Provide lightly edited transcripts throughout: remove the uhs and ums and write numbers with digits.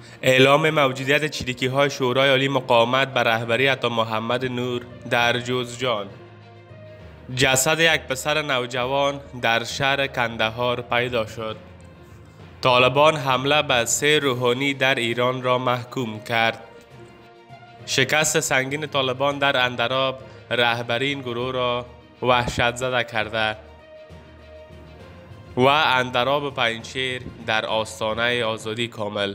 اعلام موجودیت چریکی‌های شورای عالی مقاومت به رهبری عطا محمد نور در جوزجان. جسد یک پسر نوجوان در شهر کندهار پیدا شد. طالبان حمله به 3 روحانی در ایران را محکوم کرد. شکست سنگین طالبان در اندراب رهبری این گروه را وحشت زده کرده و اندراب پنجشیر در آستانه آزادی کامل.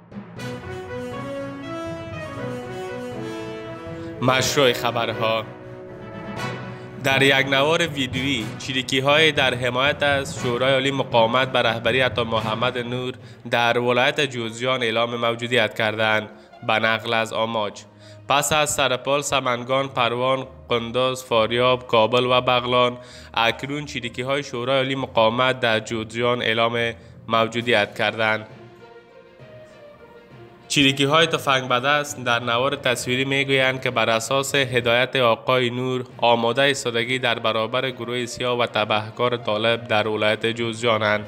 مشروع خبرها. در یک نوار ویدیویی چریکی‌های در حمایت از شورای عالی مقاومت به رهبری عطا محمد نور در ولایت جوزجان اعلام موجودیت کردند. به نقل از آماج: پس از سرپال سمنگان، پروان، قندوز، فاریاب، کابل و بغلان، اکنون چریکی‌های شورای عالی مقاومت در جوزجان اعلام موجودیت کردند. چریکی‌های تفنگ به دست در نوار تصویری میگویند که بر اساس هدایت آقای نور آماده ایستادگی در برابر گروه سیاه و تبهکار طالب در ولایت جوزجانند.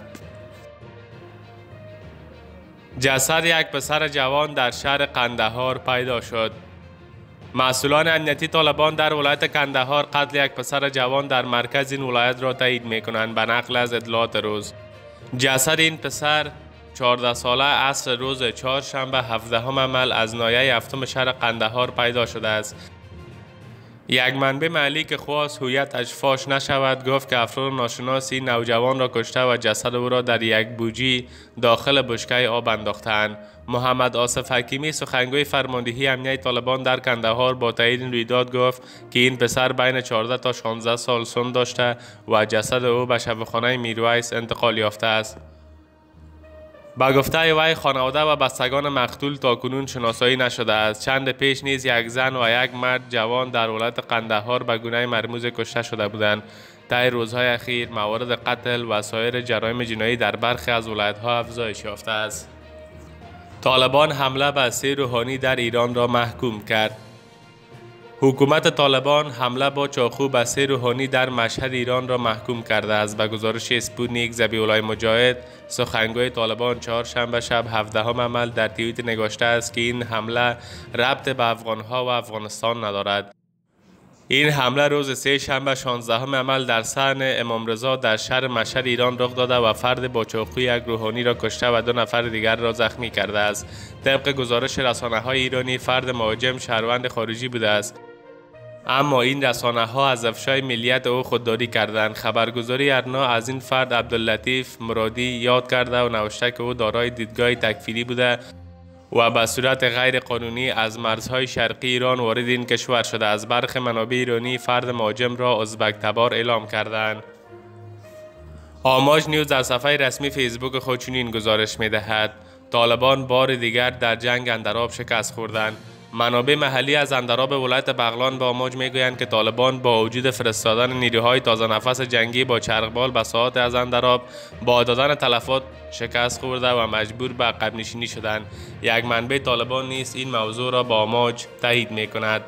جسد یک پسر جوان در شهر کندهار پیدا شد. مسئولان امنیتی طالبان در ولایت کندهار قتل یک پسر جوان در مرکز این ولایت را تایید می‌کنند. به نقل از اطلاعات روز، جسد این پسر 14 ساله عصر روز چهارشنبه 17 مل از ناحیه هفتم شهر کندهار پیدا شده است. یک منبع محلی که خواست هویتش فاش نشود گفت که افراد ناشناس این نوجوان را کشته و جسد او را در یک بوجی داخل بشکه آب انداختند. محمد آصف حکیمی سخنگوی فرماندهی امنیت طالبان در کندهار با تایید این رویداد گفت که این پسر بین 14 تا 16 سال سن داشته و جسد او به شفاخانه میرویس انتقال یافته است. با گفته وی خانواده و بستگان مقتول تاکنون شناسایی نشده است. چند پیش نیز یک زن و یک مرد جوان در ولایت قندهار به گونه مرموز کشته شده بودند. در روزهای اخیر موارد قتل و سایر جرایم جنایی در برخی از ولایت‌ها افزایش یافته است. طالبان حمله به 3 روحانی در ایران را محکوم کرد. حکومت طالبان حمله با چاقو به 3 روحانی در مشهد ایران را محکوم کرده است. به گزارش اسپوتنیک، ذبیح‌الله مجاهد سخنگوی طالبان چهارشنبه شب 17 مل در توییت نگاشته است که این حمله ربط به افغانها و افغانستان ندارد. این حمله روز سه شنبه 16 مل در صحن امام رضا در شهر مشهد ایران رخ داده و فرد با چاقو یک روحانی را کشته و 2 نفر دیگر را زخمی کرده است. طبق گزارش رسانه‌های ایرانی فرد مهاجم شهروند خارجی بوده است، اما این رسانه‌ها از افشای ملیت او خودداری کردند. خبرگزاری ارنا از این فرد عبداللطیف مرادی یاد کرده و نوشته که او دارای دیدگاه تکفیری بوده و به صورت غیر قانونی از مرزهای شرقی ایران وارد این کشور شده. از برخی منابع ایرانی فرد مهاجم را ازبک تبار اعلام کردند. آماج نیوز در صفحه رسمی فیسبوک خود چنین گزارش می‌دهد: طالبان بار دیگر در جنگ اندراب شکست خوردند. منابع محلی از اندراب ولایت بغلان به آماج میگویند که طالبان با وجود فرستادن نیروهای تازه نفس جنگی با چرخبال به ساحات از اندراب با دادن تلفات شکست خورده و مجبور به عقب نشینی شدند. یک منبع طالبان نیز این موضوع را با آماج تایید میکند.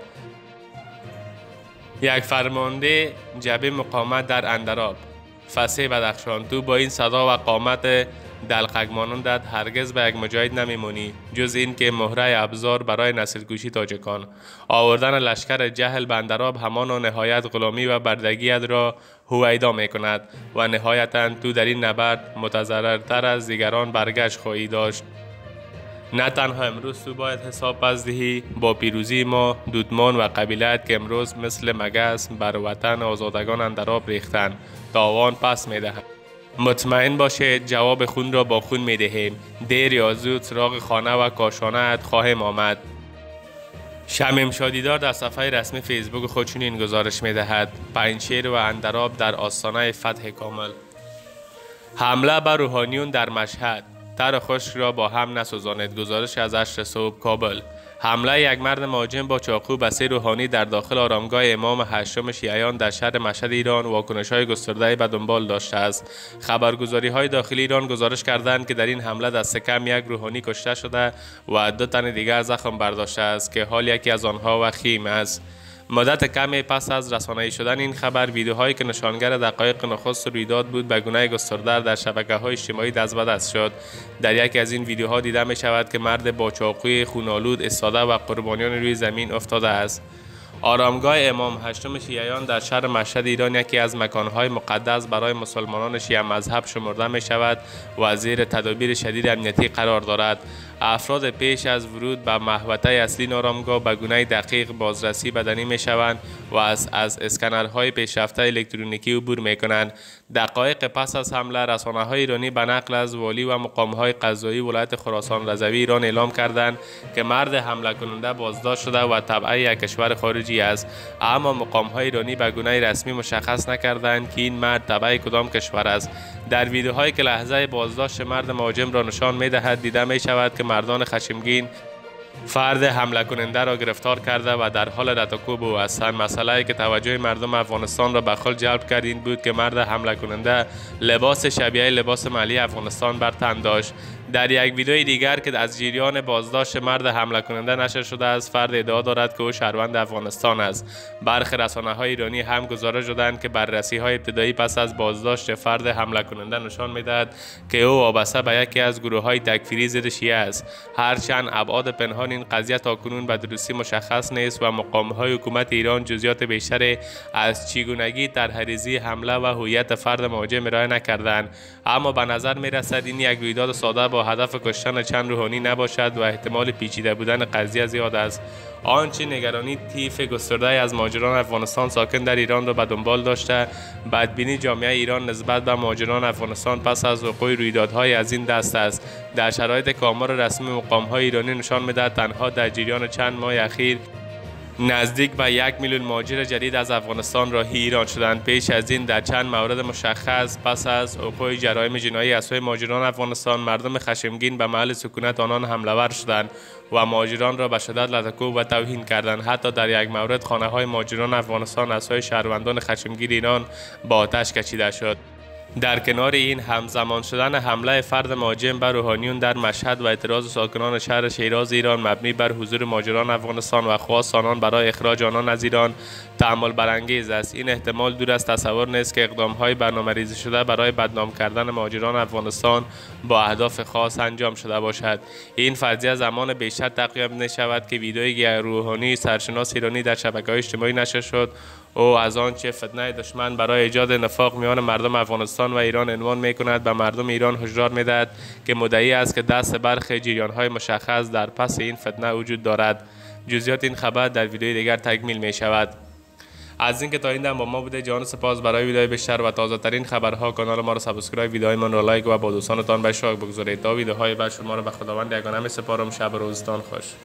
یک فرمانده جبهه مقاومت در اندراب: فصیح بدخشان، تو با این صدا و قامت دلقک مانندت هرگز به یک مجاهد نمیمونی جز این که مهره ابزار برای نسل کشی تاجکان. آوردن لشکر جهل به اندراب همان و نهایت غلامی و بردگیت را هویدا می کند و نهایتاً تو در این نبرد متضررتر از دیگران برگشت خواهی داشت. نه تنها امروز تو باید حساب پس دهی با پیروزی ما دودمان و قبیلت که امروز مثل مگس بر وطن آزادگان اندراب ریختن تاوان پس می دهند. مطمئن باشید جواب خون را با خون می دهیم. دیر یا زود سراغ خانه و کاشانه خواهیم آمد. شمیم شادیدار در صفحه رسمی فیسبوک خود چنین گزارش می دهد: پنجشیر و اندراب در آستانه فتح کامل. حمله بر روحانیون در مشهد، تر خشک را با هم نسوزانید. گزارش از 8 صبح کابل. حمله یک مرد مهاجم با چاقو به 3 روحانی در داخل آرامگاه امام هشتم شیعیان در شهر مشهد ایران واکنش‌های گسترده به دنبال داشته است. خبرگزاری‌های داخلی ایران گزارش کردند که در این حمله دست کم 1 روحانی کشته شده و 2 تن دیگر زخم برداشته است که حال یکی از آنها وخیم است. مدت کمی پس از رسانه‌ای شدن این خبر، ویدیوهایی که نشانگر دقایق نخست رویداد بود به گونه گسترده در شبکه‌های اجتماعی دست به دست شد. در یکی از این ویدیوها دیده می شود که مرد با چاقوی خون‌آلود ایستاده و قربانیان روی زمین افتاده است. آرامگاه امام هشتم شیعیان در شهر مشهد ایران یکی از مکانهای مقدس برای مسلمانان شیعه مذهب شمرده می شود و زیر تدابیر شدید امنیتی قرار دارد. افراد پیش از ورود به محوطه اصلی این آرامگاه به گونه دقیق بازرسی بدنی می شوند و از اسکنرهای پیشرفته الکترونیکی عبور می کنند. دقایق پس از حمله، رسانه‌های ایرانی به نقل از والی و مقام‌های قضایی ولایت خراسان رضوی ایران اعلام کردند که مرد حمله کننده بازداشت شده و تبع یک کشور خارجی است، اما مقام‌های ایرانی به گونه رسمی مشخص نکردند که این مرد تبع کدام کشور است. در ویدیوهایی که لحظه بازداشت مرد مهاجم را نشان می‌دهد، دیده می‌شود که مردان خشمگین فرد حمله کننده را گرفتار کرده و در حال رتکوب او هستند. مسئله‌ای که توجه مردم افغانستان را به خود جلب کرد این بود که مرد حمله کننده لباس شبیه لباس ملی افغانستان بر تن داشت. در یک ویدیوی دیگر که از جریان بازداشت مرد حمله کننده نشر شده است، فرد ادعا دارد که او شهروند افغانستان است. برخی رسانه‌های ایرانی هم گزارش دادند که بررسی‌های ابتدایی پس از بازداشت فرد حمله کننده نشان می‌دهد که او وابسته به یکی از گروه‌های تکفیری ضد شیعه است. هرچند ابعاد پنهان این قضیه تاکنون به درستی مشخص نیست و مقام‌های حکومت ایران جزئیات بیشتری از چگونگی طرح‌ریزی حمله و هویت فرد مهاجم ارائه نکردند، اما به نظر می‌رسد این یک رویداد ساده با هدف کشتن چند روحانی نباشد و احتمال پیچیده بودن قضیه زیاد است. آنچه نگرانی طیف گسترده از مهاجران افغانستان ساکن در ایران را به دنبال داشته، بدبینی جامعه ایران نسبت به مهاجران افغانستان پس از وقوع رویدادهای از این دست است. در شرایط که آمار رسمی مقام‌های ایرانی نشان می‌دهد تنها در جریان چند ماه اخیر نزدیک به 1 میلیون مهاجر جدید از افغانستان راهی ایران شدند. پیش از این در چند مورد مشخص پس از وقوع جرایم جنایی از سوی مهاجران افغانستان، مردم خشمگین به محل سکونت آنان حمله ور شدند و مهاجران را به شدت لطکوب و توهین کردند. حتی در یک مورد خانه‌های مهاجران افغانستان از سوی شهروندان خشمگین ایران با آتش کشیده شد. در کنار این، همزمان شدن حمله فرد مهاجم بر روحانیون در مشهد و اعتراض ساکنان شهر شیراز ایران مبنی بر حضور مهاجران افغانستان و خواست آنان برای اخراج آنان از ایران تأمل برانگیز است. این احتمال دور از تصور نیست که اقدام‌های برنامه‌ریزی شده برای بدنام کردن مهاجران افغانستان با اهداف خاص انجام شده باشد. این فرضیه زمان بیشتر تقویت نشود که ویدیوی روحانی سرشناس ایرانی در شبکه‌های اجتماعی نشر شد. او از آنچه فتنه دشمن برای ایجاد نفاق میان مردم افغانستان و ایران عنوان می‌کند به مردم ایران هشدار می‌دهد که مدعی است که دست برخی جریان‌های مشخص در پس این فتنه وجود دارد. جزئیات این خبر در ویدیوی دیگر تکمیل می‌شود. از اینکه تا این دم با ما بوده جان سپاس. برای ویدیوهای بیشتر و تازه ترین خبرها کانال ما را سابسکرایب، ویدیوهای را لایک و با دوستانتان به اشتراک بگذارید. تا ویدیوهای بعد شما را به خداوند یگانه می‌سپارم. شب و روزتان خوش.